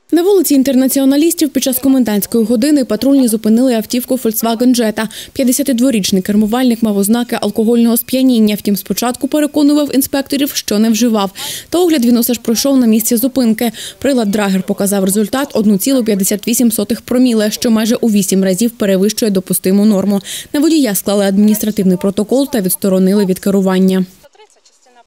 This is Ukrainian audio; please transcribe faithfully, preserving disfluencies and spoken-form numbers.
На вулиці Інтернаціоналістів під час комендантської години патрульні зупинили автівку Volkswagen Jetta. п'ятдесятидворічний кермувальник мав ознаки алкогольного сп'яніння, втім спочатку переконував інспекторів, що не вживав. Та огляд він усе ж пройшов на місці зупинки. Прилад Драгер показав результат одна ціла п'ятдесят вісім сотих проміле, що майже у вісім разів перевищує допустиму норму. На водія склали адміністративний протокол та відсторонили від керування.